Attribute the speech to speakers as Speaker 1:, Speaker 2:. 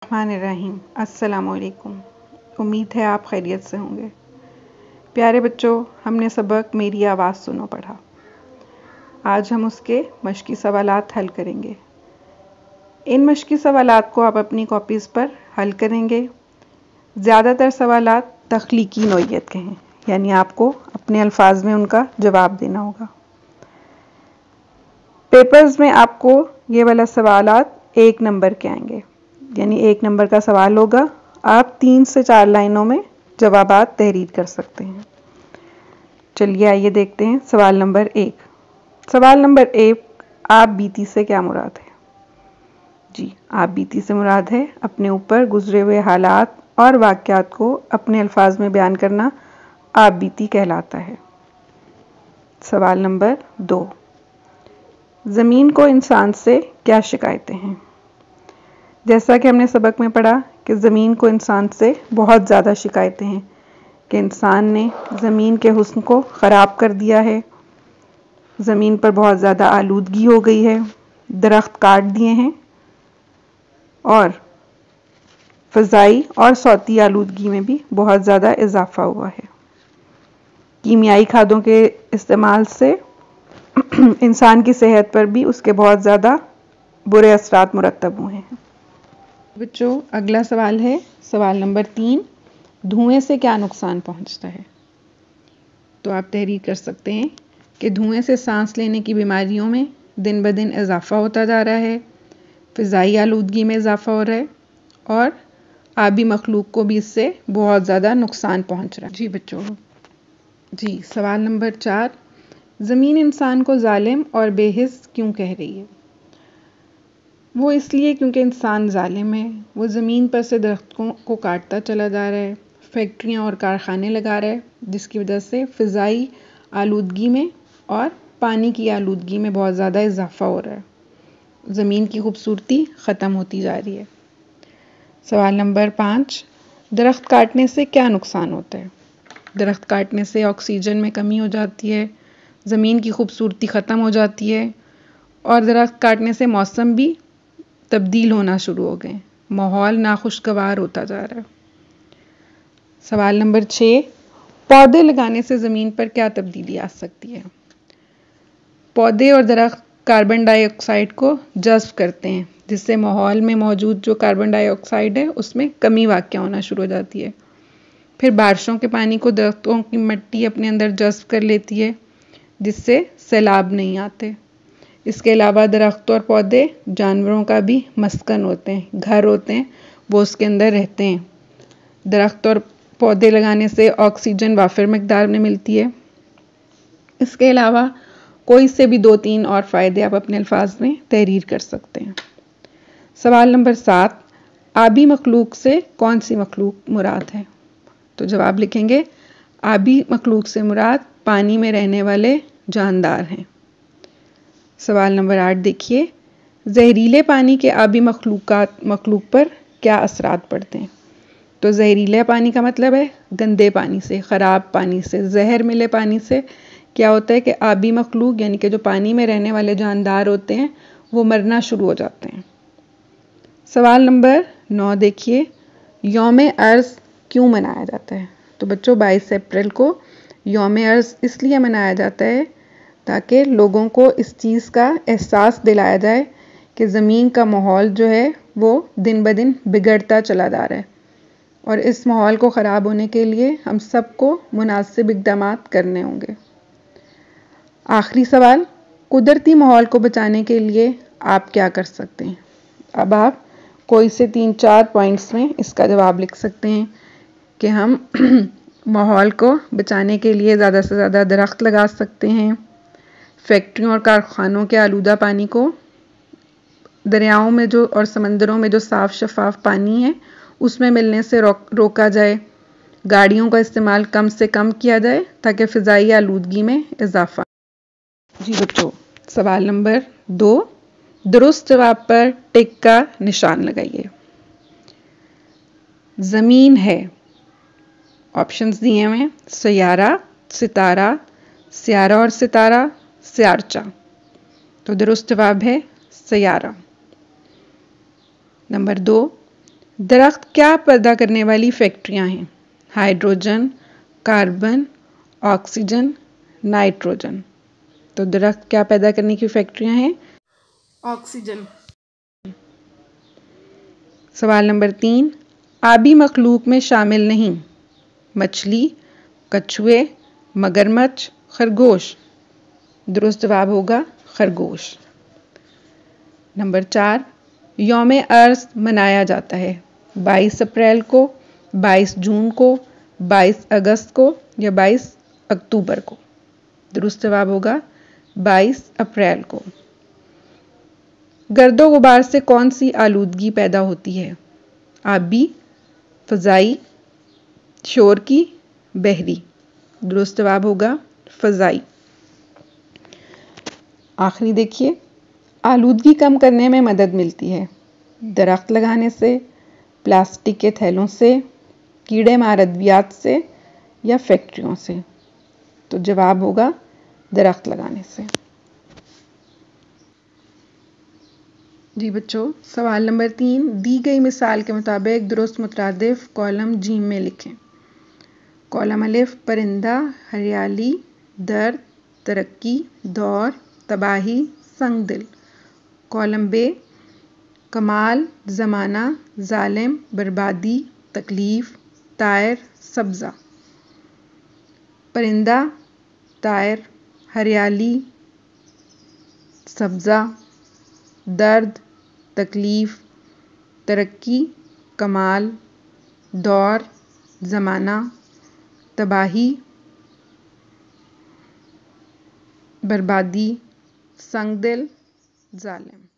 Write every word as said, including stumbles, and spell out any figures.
Speaker 1: बिस्मिल्लाहिर्रहमानिर्रहीम। अस्सलामुअलैकुम। उम्मीद है आप खैरियत से होंगे। प्यारे बच्चों, हमने सबक मेरी आवाज़ सुनो पढ़ा। आज हम उसके मश्की सवालात हल करेंगे। इन मश्की सवालात को आप अपनी कॉपीज़ पर हल करेंगे। ज़्यादातर सवालात तख्लीकी नौइयत के हैं, यानी आपको अपने अल्फाज में उनका जवाब देना होगा। पेपर्स में आपको ये वाला सवालात एक नंबर के आएंगे, यानी एक नंबर का सवाल होगा। आप तीन से चार लाइनों में जवाबात तहरीर कर सकते हैं। चलिए आइए देखते हैं सवाल नंबर एक। सवाल नंबर एक, आप बीती से क्या मुराद है? जी, आप बीती से मुराद है अपने ऊपर गुजरे हुए हालात और वाक़यात को अपने अल्फाज में बयान करना आप बीती कहलाता है। सवाल नंबर दो, ज़मीन को इंसान से क्या शिकायतें हैं? जैसा कि हमने सबक में पढ़ा कि ज़मीन को इंसान से बहुत ज़्यादा शिकायतें हैं कि इंसान ने ज़मीन के हुस्न को ख़राब कर दिया है, ज़मीन पर बहुत ज़्यादा आलूदगी हो गई है, दरख्त काट दिए हैं और फ़ज़ाई और सौती आलूदगी में भी बहुत ज़्यादा इजाफ़ा हुआ है। कीमियाई खादों के इस्तेमाल से इंसान की सेहत पर भी उसके बहुत ज़्यादा बुरे असरात मुरतब हुए हैं। बच्चों, अगला सवाल है सवाल नंबर तीन, धुएं से क्या नुकसान पहुंचता है? तो आप तहरीर कर सकते हैं कि धुएं से सांस लेने की बीमारियों में दिन ब दिन इजाफ़ा होता जा रहा है, फ़िज़ाई आलूदगी में इजाफ़ा हो रहा है और आबी मखलूक को भी इससे बहुत ज़्यादा नुकसान पहुंच रहा है। जी बच्चों, जी सवाल नंबर चार, ज़मीन इंसान को जालिम और बेहिस क्यों कह रही है? वो इसलिए क्योंकि इंसान जालिम है। वो ज़मीन पर से दरख्तों को काटता चला जा रहा है, फैक्ट्रियाँ और कारखाने लगा रहा है, जिसकी वजह से फ़िज़ाई आलूदगी में और पानी की आलूदगी में बहुत ज़्यादा इजाफ़ा हो रहा है। ज़मीन की खूबसूरती ख़त्म होती जा रही है। सवाल नंबर पाँच, दरख्त काटने से क्या नुकसान होता है? दरख्त काटने से ऑक्सीजन में कमी हो जाती है, ज़मीन की खूबसूरती ख़त्म हो जाती है और दरख्त काटने से मौसम भी तब्दील होना शुरू हो गए, माहौल नाखुशगवार होता जा रहा है। सवाल नंबर छः, पौधे लगाने से ज़मीन पर क्या तब्दीली आ सकती है? पौधे और दरख्त कार्बन डाइऑक्साइड को जज़्ब करते हैं, जिससे माहौल में मौजूद जो कार्बन डाइऑक्साइड है उसमें कमी वाक़या होना शुरू हो जाती है। फिर बारिशों के पानी को दरख्तों की मिट्टी अपने अंदर जज़्ब कर लेती है, जिससे सैलाब नहीं आते। इसके अलावा दरख्त और पौधे जानवरों का भी मस्कन होते हैं, घर होते हैं, वो उसके अंदर रहते हैं। दरख्त और पौधे लगाने से ऑक्सीजन वाफिर मकदार में मिलती है। इसके अलावा कोई से भी दो तीन और फ़ायदे आप अपने अल्फाज में तहरीर कर सकते हैं। सवाल नंबर सात, आबी मखलूक से कौन सी मखलूक मुराद है? तो जवाब लिखेंगे, आबी मखलूक से मुराद पानी में रहने वाले जानदार हैं। सवाल नंबर आठ देखिए, जहरीले पानी के आबी मखलूकात मखलूक पर क्या असरात पड़ते हैं? तो जहरीला पानी का मतलब है गंदे पानी से, ख़राब पानी से, जहर मिले पानी से क्या होता है कि आबी मखलूक यानी कि जो पानी में रहने वाले जानदार होते हैं वो मरना शुरू हो जाते हैं। सवाल नंबर नौ देखिए, यौम अर्ज़ क्यों मनाया जाता है? तो बच्चों, बाईस अप्रैल को यौम अर्ज़ इसलिए मनाया जाता है ताकि लोगों को इस चीज़ का एहसास दिलाया जाए कि ज़मीन का माहौल जो है वो दिन ब दिन बिगड़ता चला जा रहा है और इस माहौल को ख़राब होने के लिए हम सबको मुनासिब इक़दामात करने होंगे। आखिरी सवाल, कुदरती माहौल को बचाने के लिए आप क्या कर सकते हैं? अब आप कोई से तीन चार पॉइंट्स में इसका जवाब लिख सकते हैं कि हम माहौल को बचाने के लिए ज़्यादा से ज़्यादा दरख्त लगा सकते हैं, फैक्ट्रियों और कारखानों के आलूदा पानी को दरियाओं में जो और समंदरों में जो साफ़ शफाफ पानी है उसमें मिलने से रोक रोका जाए, गाड़ियों का इस्तेमाल कम से कम किया जाए ताकि फ़िज़ाई आलूदगी में इजाफ़ा। जी बच्चों, सवाल नंबर दो, दुरुस्त जवाब पर टिक का निशान लगाइए। ज़मीन है, ऑप्शंस दिए हुए हैं, सयारा, सितारा, स्यारा और सितारा, स्यारचा। तो दुरुस्त जवाब है सयारा। नंबर दो, दरख्त क्या पैदा करने वाली फैक्ट्रियां हैं? Hydrogen, carbon, oxygen, nitrogen. तो दरख्त क्या पैदा करने की फैक्ट्रियां हैं? ऑक्सीजन। सवाल नंबर तीन, आबी मखलूक में शामिल नहीं। मछली, कछुए, मगरमच्छ, खरगोश। दुरुस्त जवाब होगा खरगोश। नंबर चार, यौम अर्ज मनाया जाता है बाईस अप्रैल को, बाईस जून को, बाईस अगस्त को या बाईस अक्टूबर को। दुरुस्त जवाब होगा बाईस अप्रैल को। गर्दो गुबार से कौन सी आलूदगी पैदा होती है? आबी, फ़ज़ाई, शोर की, बहरी। दुरुस्त जवाब होगा फ़ज़ाई। आखिरी देखिए, आलूदगी कम करने में मदद मिलती है दरख्त लगाने से, प्लास्टिक के थैलों से, कीड़े मार अद्वियात से या फैक्ट्रियों से। तो जवाब होगा दरख्त लगाने से। जी बच्चों, सवाल नंबर तीन, दी गई मिसाल के मुताबिक दुरुस्त मुतरादिफ कॉलम जीम में लिखें। कॉलम अलिफ, परिंदा, हरियाली, दर्द, तरक्की, दौर, तबाही, संग दिल। कॉलम बे, कमाल, ज़माना, जालिम, बर्बादी, तकलीफ, तायर, सब्ज़ा। परिंदा, तायर, हरियाली, सब्ज़ा, दर्द, तकलीफ, तरक्की, कमाल, दौर, ज़माना, तबाही, बर्बादी, संग दिल, जालिम।